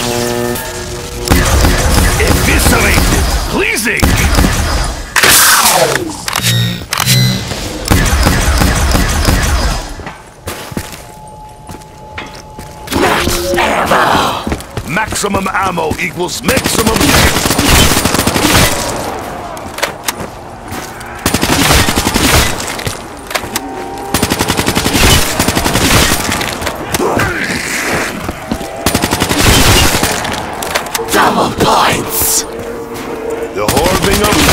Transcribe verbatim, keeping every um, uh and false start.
Eviscerated! Pleasing! Max ammo! Maximum ammo equals maximum hit! Double points! The Horde of